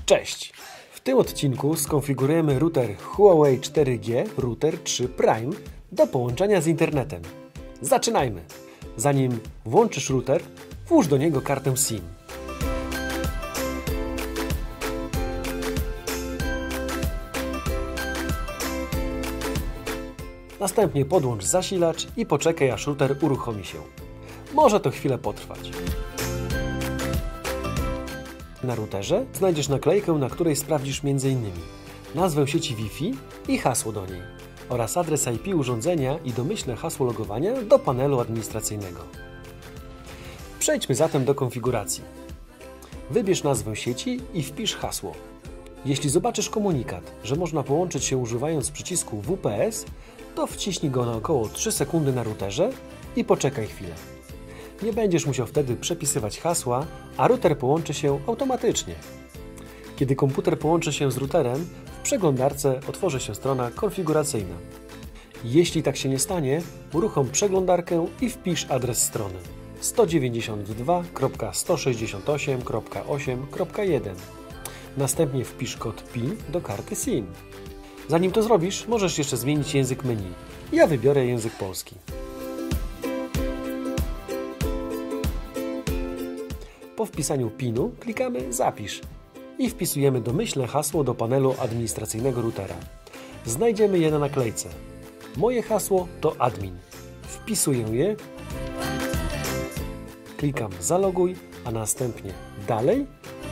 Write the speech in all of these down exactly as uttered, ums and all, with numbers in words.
Cześć! W tym odcinku skonfigurujemy router Huawei cztery G Router trzy Prime do połączenia z internetem. Zaczynajmy! Zanim włączysz router, włóż do niego kartę SIM. Następnie podłącz zasilacz i poczekaj, aż router uruchomi się. Może to chwilę potrwać. Na routerze znajdziesz naklejkę, na której sprawdzisz między innymi nazwę sieci Wi-Fi i hasło do niej oraz adres I P urządzenia i domyślne hasło logowania do panelu administracyjnego. Przejdźmy zatem do konfiguracji. Wybierz nazwę sieci i wpisz hasło. Jeśli zobaczysz komunikat, że można połączyć się używając przycisku W P S, to wciśnij go na około trzy sekundy na routerze i poczekaj chwilę. Nie będziesz musiał wtedy przepisywać hasła, a router połączy się automatycznie. Kiedy komputer połączy się z routerem, w przeglądarce otworzy się strona konfiguracyjna. Jeśli tak się nie stanie, uruchom przeglądarkę i wpisz adres strony sto dziewięćdziesiąt dwa kropka sto sześćdziesiąt osiem kropka osiem kropka jeden. Następnie wpisz kod PIN do karty SIM. Zanim to zrobisz, możesz jeszcze zmienić język menu. Ja wybiorę język polski. Po wpisaniu pinu klikamy Zapisz i wpisujemy domyślne hasło do panelu administracyjnego routera. Znajdziemy je na naklejce. Moje hasło to admin. Wpisuję je, klikam Zaloguj, a następnie Dalej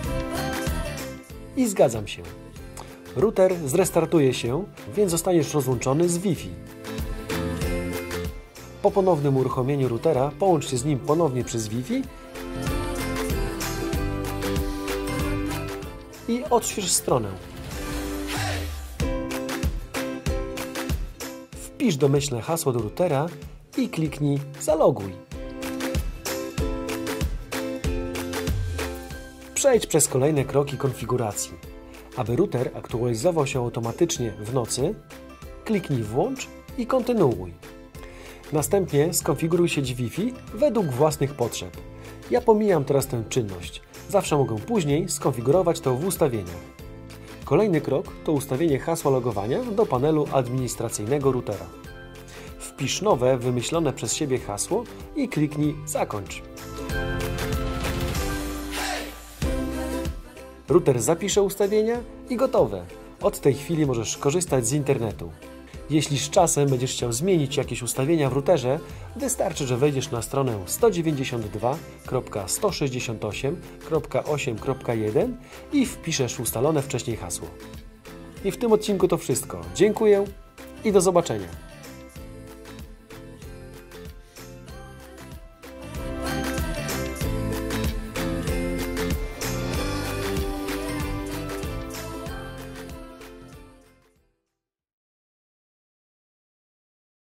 i zgadzam się. Router zrestartuje się, więc zostaniesz rozłączony z Wi-Fi. Po ponownym uruchomieniu routera połącz się z nim ponownie przez Wi-Fi i odśwież stronę. Wpisz domyślne hasło do routera i kliknij Zaloguj. Przejdź przez kolejne kroki konfiguracji. Aby router aktualizował się automatycznie w nocy, kliknij Włącz i kontynuuj. Następnie skonfiguruj sieć Wi-Fi według własnych potrzeb. Ja pomijam teraz tę czynność. Zawsze mogę później skonfigurować to w ustawieniach. Kolejny krok to ustawienie hasła logowania do panelu administracyjnego routera. Wpisz nowe, wymyślone przez siebie hasło i kliknij Zakończ. Router zapisze ustawienia i gotowe. Od tej chwili możesz korzystać z internetu. Jeśli z czasem będziesz chciał zmienić jakieś ustawienia w routerze, wystarczy, że wejdziesz na stronę sto dziewięćdziesiąt dwa kropka sto sześćdziesiąt osiem kropka osiem kropka jeden i wpiszesz ustalone wcześniej hasło. I w tym odcinku to wszystko. Dziękuję i do zobaczenia.